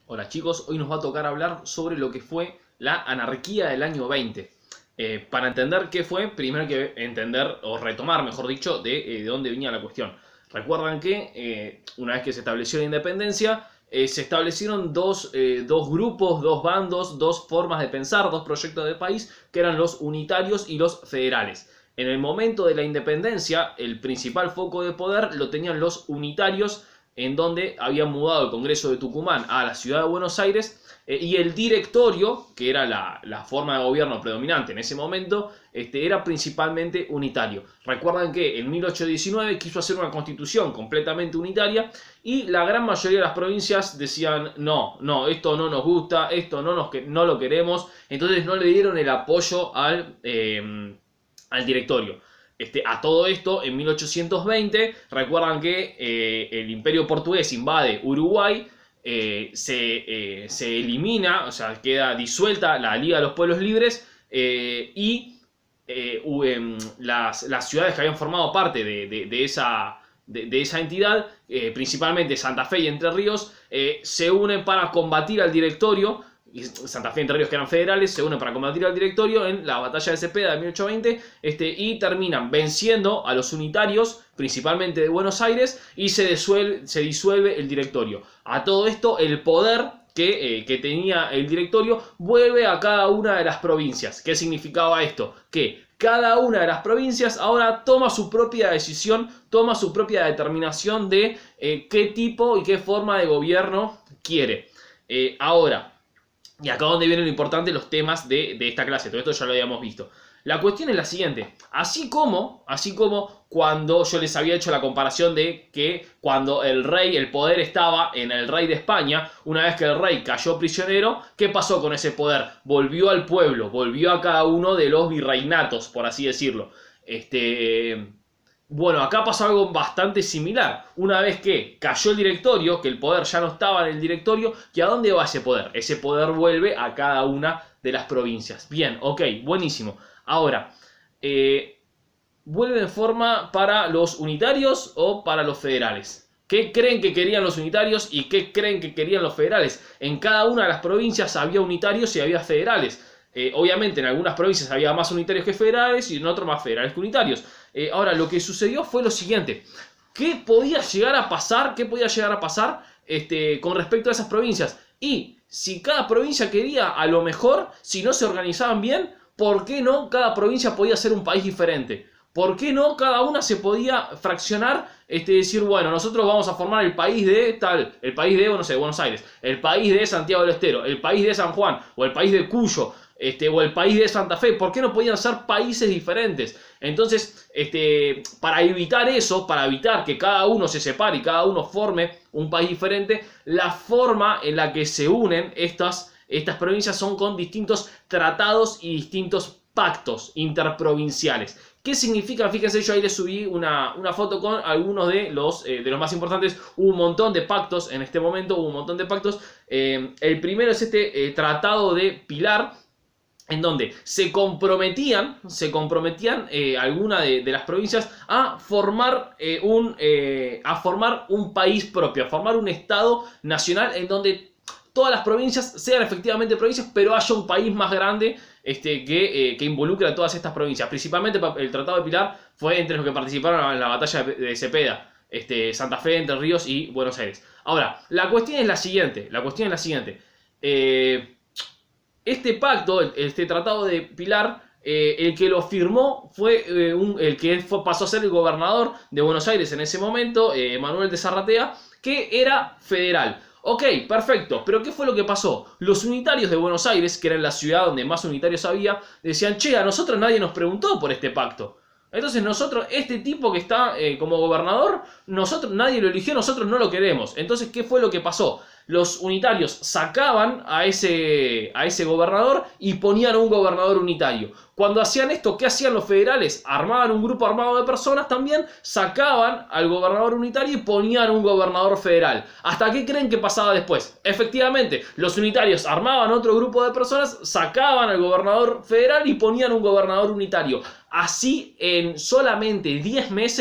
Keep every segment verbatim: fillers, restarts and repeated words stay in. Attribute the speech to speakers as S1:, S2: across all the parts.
S1: Hola chicos, hoy nos va a tocar hablar sobre lo que fue la anarquía del año veinte. Eh, para entender qué fue, primero hay que entender, o retomar, mejor dicho, de, eh, de dónde venía la cuestión. Recuerdan que eh, una vez que se estableció la independencia, eh, se establecieron dos, eh, dos grupos, dos bandos, dos formas de pensar, dos proyectos de país, que eran los unitarios y los federales. En el momento de la independencia, el principal foco de poder lo tenían los unitarios, en donde habían mudado el Congreso de Tucumán a la ciudad de Buenos Aires, eh, y el directorio, que era la, la forma de gobierno predominante en ese momento, este, era principalmente unitario. Recuerdan que en mil ochocientos diecinueve quiso hacer una constitución completamente unitaria y la gran mayoría de las provincias decían no, no, esto no nos gusta, esto no, nos, no lo queremos, entonces no le dieron el apoyo al, eh, al directorio. Este, a todo esto, en mil ochocientos veinte, recuerdan que eh, el Imperio Portugués invade Uruguay, eh, se, eh, se elimina, o sea, queda disuelta la Liga de los Pueblos Libres, eh, y eh, um, las, las ciudades que habían formado parte de, de, de, esa, de, de esa entidad, eh, principalmente Santa Fe y Entre Ríos, eh, se unen para combatir al directorio. Santa Fe y Entre Ríos, que eran federales, se unen para combatir al directorio en la batalla de Cepeda de mil ochocientos veinte, este, y terminan venciendo a los unitarios, principalmente de Buenos Aires, y se disuelve, se disuelve el directorio. A todo esto, el poder que, eh, que tenía el directorio vuelve a cada una de las provincias. ¿Qué significaba esto? Que cada una de las provincias ahora toma su propia decisión, toma su propia determinación de eh, qué tipo y qué forma de gobierno quiere. Eh, ahora... Y acá donde viene lo importante, los temas de, de esta clase. Todo esto ya lo habíamos visto. La cuestión es la siguiente. Así como, así como cuando yo les había hecho la comparación de que cuando el rey, el poder estaba en el rey de España, una vez que el rey cayó prisionero, ¿qué pasó con ese poder? Volvió al pueblo, volvió a cada uno de los virreinatos, por así decirlo. Este... Bueno, acá pasó algo bastante similar. Una vez que cayó el directorio, que el poder ya no estaba en el directorio, ¿y a dónde va ese poder? Ese poder vuelve a cada una de las provincias. Bien, ok, buenísimo. Ahora, eh, ¿vuelve en forma para los unitarios o para los federales? ¿Qué creen que querían los unitarios y qué creen que querían los federales? En cada una de las provincias había unitarios y había federales. Eh, obviamente en algunas provincias había más unitarios que federales y en otras más federales que unitarios. Eh, ahora, lo que sucedió fue lo siguiente. ¿Qué podía llegar a pasar? ¿Qué podía llegar a pasar este, con respecto a esas provincias? Y si cada provincia quería, a lo mejor, si no se organizaban bien, ¿por qué no cada provincia podía ser un país diferente? ¿Por qué no cada una se podía fraccionar? Este, decir, bueno, nosotros vamos a formar el país de tal, el país de, no sé, Buenos Aires, el país de Santiago del Estero, el país de San Juan, o el país de Cuyo, este, o el país de Santa Fe. ¿Por qué no podían ser países diferentes? Entonces, este, para evitar eso, para evitar que cada uno se separe y cada uno forme un país diferente, la forma en la que se unen estas, estas provincias son con distintos tratados y distintos pactos interprovinciales. ¿Qué significa? Fíjense, yo ahí les subí una, una foto con algunos de los, eh, de los más importantes. Hubo un montón de pactos en este momento, hubo un montón de pactos. Eh, el primero es este eh, Tratado de Pilar, en donde se comprometían, se comprometían eh, algunas de, de las provincias a formar, eh, un, eh, a formar un país propio, a formar un Estado nacional en donde todas las provincias sean efectivamente provincias, pero haya un país más grande este, que, eh, que involucre a todas estas provincias. Principalmente el Tratado de Pilar fue entre los que participaron en la batalla de Cepeda, este, Santa Fe, Entre Ríos y Buenos Aires. Ahora, la cuestión es la siguiente, la cuestión es la siguiente. Eh... Este pacto, este Tratado de Pilar, eh, el que lo firmó fue eh, un, el que fue, pasó a ser el gobernador de Buenos Aires en ese momento, eh, Manuel de Zarratea, que era federal. Ok, perfecto, pero ¿qué fue lo que pasó? Los unitarios de Buenos Aires, que era la ciudad donde más unitarios había, decían, che, a nosotros nadie nos preguntó por este pacto. Entonces nosotros, este tipo que está eh, como gobernador, nosotros, nadie lo eligió, nosotros no lo queremos. Entonces, ¿qué fue lo que pasó? Los unitarios sacaban a ese, a ese gobernador y ponían a un gobernador unitario. Cuando hacían esto, ¿qué hacían los federales? Armaban un grupo armado de personas también, sacaban al gobernador unitario y ponían un gobernador federal. ¿Hasta qué creen que pasaba después? Efectivamente, los unitarios armaban otro grupo de personas, sacaban al gobernador federal y ponían un gobernador unitario. Así, en solamente diez meses,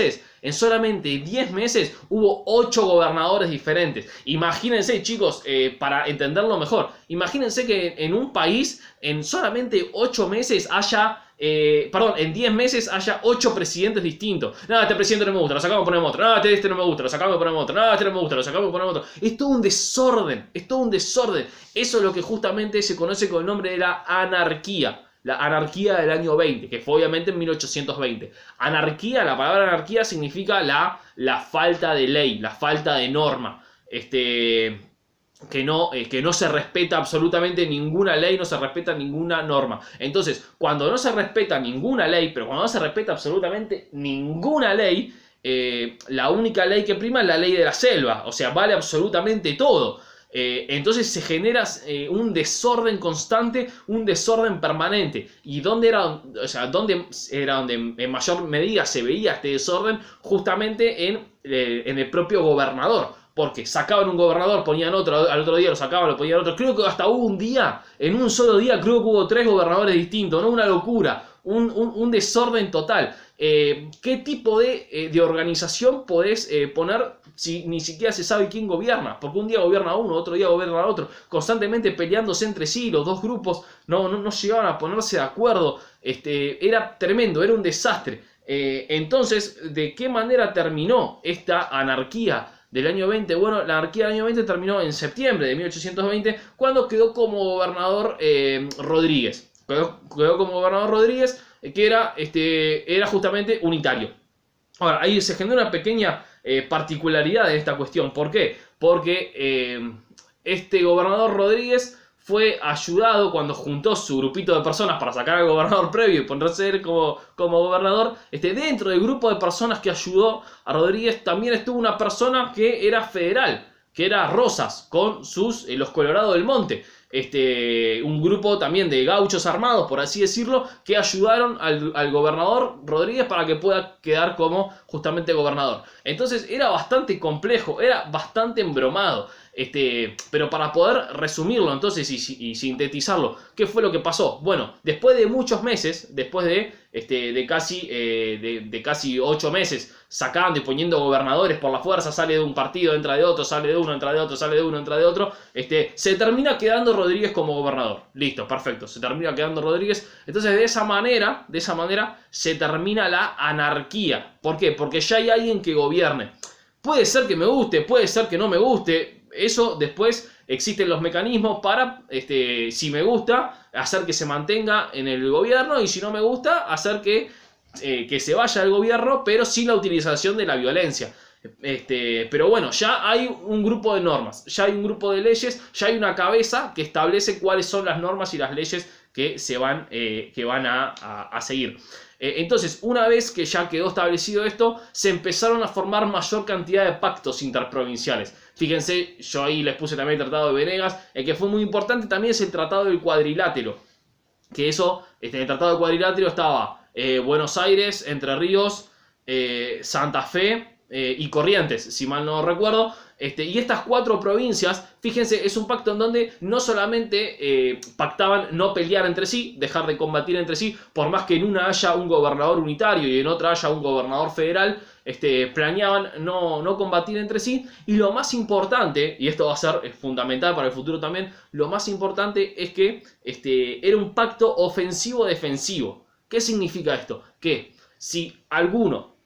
S1: En solamente diez meses hubo ocho gobernadores diferentes. Imagínense, chicos, eh, para entenderlo mejor, imagínense que en un país en solamente ocho meses haya... Eh, perdón, en diez meses haya ocho presidentes distintos. No, este presidente no me gusta, lo sacamos y ponemos otro. No, este, este no me gusta, lo sacamos y ponemos otro. No, este no me gusta, lo sacamos y ponemos otro. Es todo un desorden, es todo un desorden. Eso es lo que justamente se conoce con el nombre de la anarquía. La anarquía del año veinte, que fue obviamente en mil ochocientos veinte. Anarquía, la palabra anarquía significa la, la falta de ley, la falta de norma. Este... Que no, eh, que no se respeta absolutamente ninguna ley, no se respeta ninguna norma. Entonces, cuando no se respeta ninguna ley, pero cuando no se respeta absolutamente ninguna ley, eh, la única ley que prima es la ley de la selva, o sea, vale absolutamente todo. Eh, entonces se genera eh, un desorden constante, un desorden permanente. ¿Y dónde era, o sea, dónde era donde en mayor medida se veía este desorden? Justamente en, eh, en el propio gobernador. Porque sacaban un gobernador, ponían otro, al otro día lo sacaban, lo ponían otro. Creo que hasta hubo un día, en un solo día, creo que hubo tres gobernadores distintos, ¿no? Una locura, un, un, un desorden total. Eh, ¿Qué tipo de, eh, de organización podés eh, poner si ni siquiera se sabe quién gobierna? Porque un día gobierna uno, otro día gobierna otro, constantemente peleándose entre sí, los dos grupos no, no, no llegaban a ponerse de acuerdo. Este, era tremendo, era un desastre. Eh, entonces, ¿de qué manera terminó esta anarquía del año veinte? Bueno, la anarquía del año veinte terminó en septiembre de mil ochocientos veinte, cuando quedó como gobernador eh, Rodríguez. Quedó, quedó como gobernador Rodríguez, eh, que era, este, era justamente unitario. Ahora, ahí se genera una pequeña eh, particularidad de esta cuestión. ¿Por qué? Porque eh, este gobernador Rodríguez fue ayudado cuando juntó su grupito de personas para sacar al gobernador previo y ponerse como, como gobernador. Este, dentro del grupo de personas que ayudó a Rodríguez también estuvo una persona que era federal, que era Rosas, con sus eh, los Colorados del Monte. Este, un grupo también de gauchos armados, por así decirlo, que ayudaron al, al gobernador Rodríguez para que pueda quedar como justamente gobernador. Entonces era bastante complejo, era bastante embromado. Este, pero para poder resumirlo entonces y, y sintetizarlo, ¿qué fue lo que pasó? Bueno, después de muchos meses, después de, este, de, casi, eh, de, de casi ocho meses sacando y poniendo gobernadores por la fuerza, sale de un partido, entra de otro, sale de uno, entra de otro, sale de uno, entra de otro, este, se termina quedando Rodríguez como gobernador. Listo, perfecto, se termina quedando Rodríguez. Entonces de esa manera, de esa manera se termina la anarquía. ¿Por qué? Porque ya hay alguien que gobierne. Puede ser que me guste, puede ser que no me guste. Eso después existen los mecanismos para, este, si me gusta, hacer que se mantenga en el gobierno, y si no me gusta, hacer que, eh, que se vaya del gobierno, pero sin la utilización de la violencia. Este, pero bueno, ya hay un grupo de normas, ya hay un grupo de leyes, ya hay una cabeza que establece cuáles son las normas y las leyes que se van, eh, que van a, a, a seguir. Eh, entonces, una vez que ya quedó establecido esto, se empezaron a formar mayor cantidad de pactos interprovinciales. Fíjense, yo ahí les puse también el Tratado de Venegas. El que fue muy importante también es el Tratado del Cuadrilátero. Que eso, este, en el Tratado del Cuadrilátero estaba eh, Buenos Aires, Entre Ríos, eh, Santa Fe eh, y Corrientes, si mal no recuerdo. Este, y estas cuatro provincias, fíjense, es un pacto en donde no solamente eh, pactaban no pelear entre sí, dejar de combatir entre sí, por más que en una haya un gobernador unitario y en otra haya un gobernador federal, este, planeaban no, no combatir entre sí. Y lo más importante, y esto va a ser fundamental para el futuro también, lo más importante es que este, era un pacto ofensivo-defensivo. ¿Qué significa esto? Que si alguno,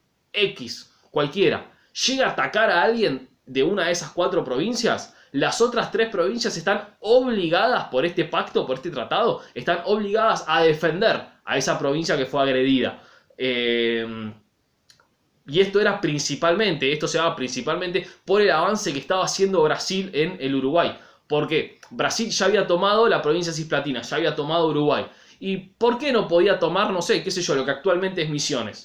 S1: X, cualquiera, llega a atacar a alguien de una de esas cuatro provincias, las otras tres provincias están obligadas por este pacto, por este tratado, están obligadas a defender a esa provincia que fue agredida. Eh, y esto era principalmente, esto se daba principalmente por el avance que estaba haciendo Brasil en el Uruguay. ¿Por qué? Brasil ya había tomado la provincia cisplatina, ya había tomado Uruguay. ¿Y por qué no podía tomar, no sé, qué sé yo, lo que actualmente es Misiones?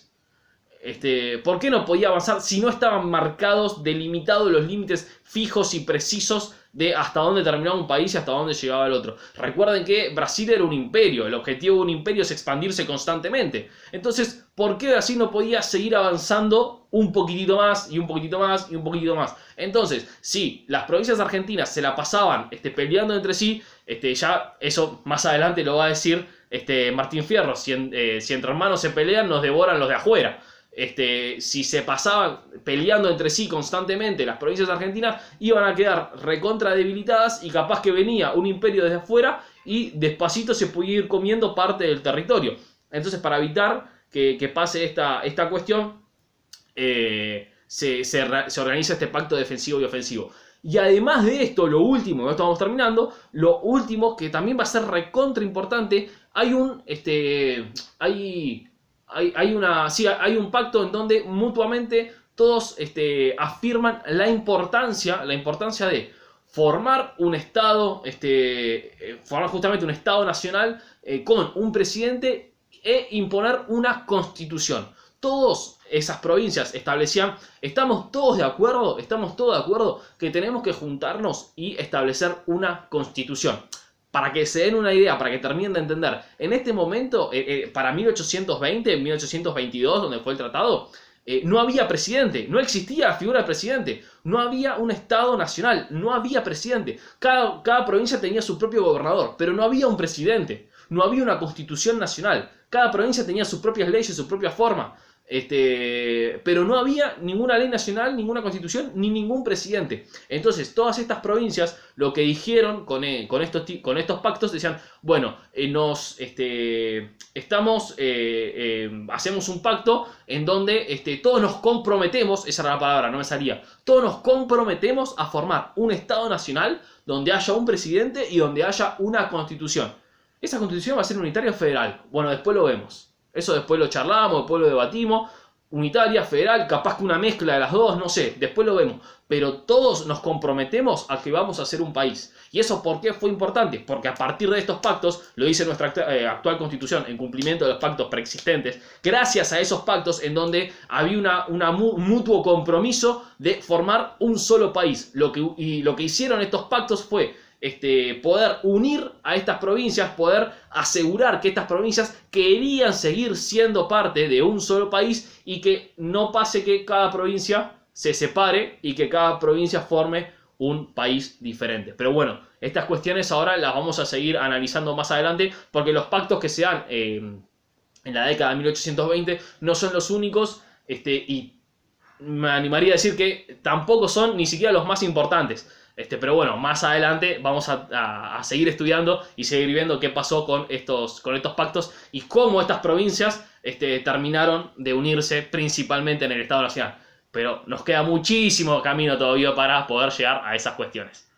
S1: Este, ¿por qué no podía avanzar si no estaban marcados, delimitados los límites fijos y precisos de hasta dónde terminaba un país y hasta dónde llegaba el otro? Recuerden que Brasil era un imperio, el objetivo de un imperio es expandirse constantemente. Entonces, ¿por qué Brasil no podía seguir avanzando un poquitito más y un poquitito más y un poquitito más? Entonces, si las provincias argentinas se la pasaban este, peleando entre sí, este, ya eso más adelante lo va a decir este, Martín Fierro, si, en, eh, si entre hermanos se pelean nos devoran los de afuera. este, si se pasaban peleando entre sí constantemente las provincias argentinas, iban a quedar recontra debilitadas y capaz que venía un imperio desde afuera y despacito se podía ir comiendo parte del territorio. Entonces, para evitar que, que pase esta, esta cuestión, eh, se, se, se organiza este pacto defensivo y ofensivo. Y además de esto, lo último, esto vamos terminando, lo último que también va a ser recontra importante, hay un, este, hay... Hay, hay, una, sí, hay un pacto en donde mutuamente todos este, afirman la importancia, la importancia de formar un Estado, este, formar justamente un Estado nacional eh, con un presidente e imponer una constitución. Todas esas provincias establecían, estamos todos de acuerdo, estamos todos de acuerdo que tenemos que juntarnos y establecer una constitución. Para que se den una idea, para que terminen de entender, en este momento, eh, eh, para mil ochocientos veinte, mil ochocientos veintidós, donde fue el tratado, eh, no había presidente, no existía la figura de presidente, no había un Estado nacional, no había presidente. Cada, cada provincia tenía su propio gobernador, pero no había un presidente, no había una constitución nacional. Cada provincia tenía sus propias leyes, su propia forma. Este, pero no había ninguna ley nacional, ninguna constitución, ni ningún presidente. Entonces, todas estas provincias lo que dijeron con, eh, con, estos, con estos pactos decían, bueno, eh, nos este, estamos, eh, eh, hacemos un pacto en donde este, todos nos comprometemos, esa era la palabra, no me salía, todos nos comprometemos a formar un Estado nacional donde haya un presidente y donde haya una constitución. Esa constitución va a ser unitaria o federal. Bueno, después lo vemos. Eso después lo charlamos, después lo debatimos. Unitaria, federal, capaz que una mezcla de las dos, no sé, después lo vemos. Pero todos nos comprometemos a que vamos a ser un país. ¿Y eso por qué fue importante? Porque a partir de estos pactos, lo dice nuestra eh, actual constitución, en cumplimiento de los pactos preexistentes, gracias a esos pactos en donde había una, una mu mutuo compromiso de formar un solo país. Lo que, y lo que hicieron estos pactos fue Este, poder unir a estas provincias, poder asegurar que estas provincias querían seguir siendo parte de un solo país y que no pase que cada provincia se separe y que cada provincia forme un país diferente. Pero bueno, estas cuestiones ahora las vamos a seguir analizando más adelante porque los pactos que se dan eh, en la década de mil ochocientos veinte no son los únicos este, y me animaría a decir que tampoco son ni siquiera los más importantes. Este, pero bueno, más adelante vamos a, a, a seguir estudiando y seguir viendo qué pasó con estos, con estos pactos y cómo estas provincias este, terminaron de unirse principalmente en el Estado Nacional. Pero nos queda muchísimo camino todavía para poder llegar a esas cuestiones.